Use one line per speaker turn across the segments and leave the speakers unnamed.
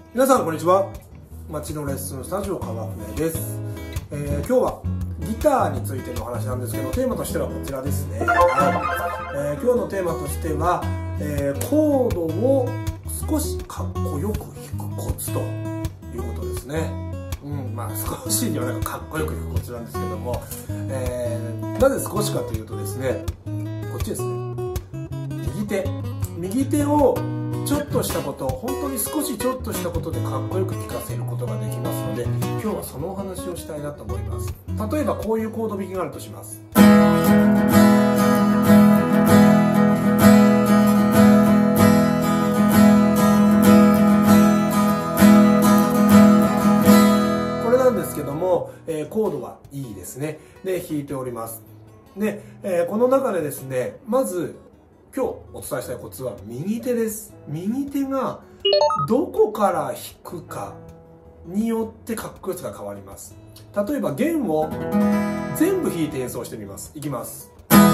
皆さんこんにちは。街のレッスンスタジオ川船です。今日はギターについてのお話なんですけど、テーマとしてはこちらですね。今日のテーマとしては、コードを少しかっこよく弾くコツということですね。少しではなくかっこよく弾くコツなんですけども、なぜ少しかというとですね、こっちですね。右手をちょっとしたこと、本当に少しちょっとしたことでかっこよく弾かせることができますので、今日はそのお話をしたいなと思います。例えばこういうコード弾きがあるとします。これなんですけども、コードは E ですね。で、弾いております。で、この中でですね、まず今日お伝えしたいコツは右手です。右手がどこから弾くかによってかっこよさが変わります。例えば弦を全部弾いて演奏してみます。いきます。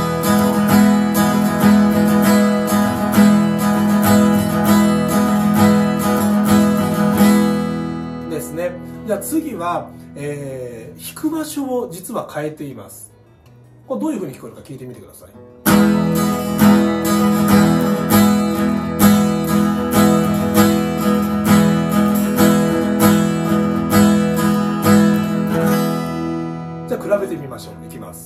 ですね。じゃあ次は、弾く場所を実は変えています。これどういう風に聞こえるか聞いてみてください。じゃあ比べてみましょう。いきます。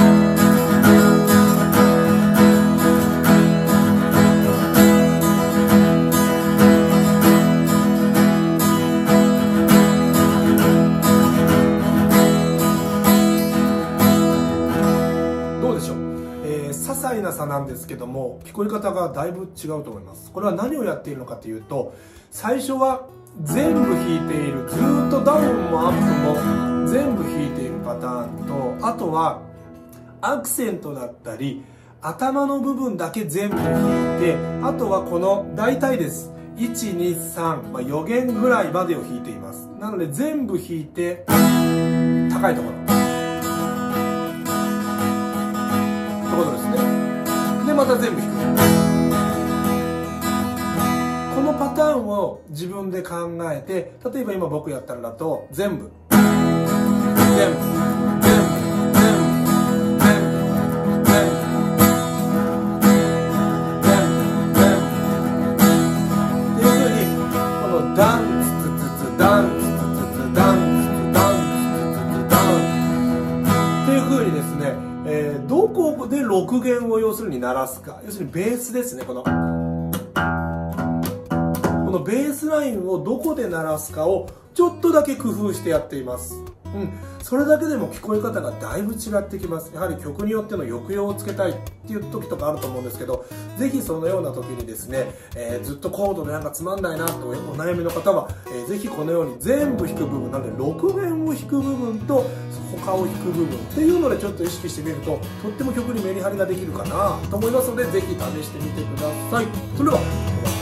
どうでしょう。些細な差なんですけども、聞こえ方がだいぶ違うと思います。これは何をやっているのかというと、最初は全部弾いている、ずっとダウンもアップも全部弾いているパターンと、あとはアクセントだったり頭の部分だけ全部弾いて、あとはこの大体です、123、4弦ぐらいまでを弾いています。なので全部弾いて高いところってことですね。でまた全部弾く。このパターンを自分で考えて、例えば今僕やったのだと全部ダンツツツツダンツツツツダンツツツダンツツツダンっていう風にですね、どこで6弦を要するに鳴らすか、要するにベースですね。このベースラインをどこで鳴らすかをちょっとだけ工夫してやっています。それだけでも聞こえ方がだいぶ違ってきます。やはり曲によっての抑揚をつけたいっていう時とかあると思うんですけど、ぜひそのような時にですね、ずっとコードでなんかつまんないなとお悩みの方は、ぜひこのように全部弾く部分なので6弦を弾く部分と他を弾く部分っていうのでちょっと意識してみると、とっても曲にメリハリができるかなと思いますので、ぜひ試してみてください。それでは